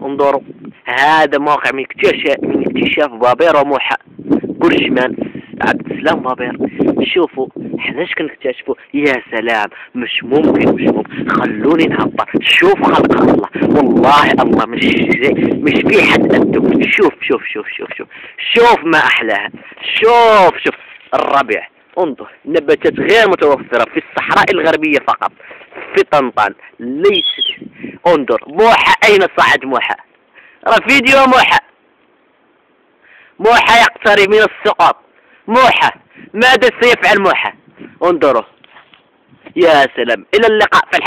انظروا، هذا موقع من اكتشاف بابير وموحى بورشمان عبد السلام بابير. شوفوا حنا اش كنكتشفوا، يا سلام، مش ممكن. خلوني نعبر. شوف خلق الله، والله الله مش في حد قده. شوف ما احلاها. شوف الربيع. انظر، نباتات غير متوفرة في الصحراء الغربية فقط، في طنطان ليست. انظر موحى، اين صعد موحى؟ فيديو موحى يقترب من السقوط. موحى، ماذا سيفعل موحى؟ انظروا، يا سلام. الى اللقاء في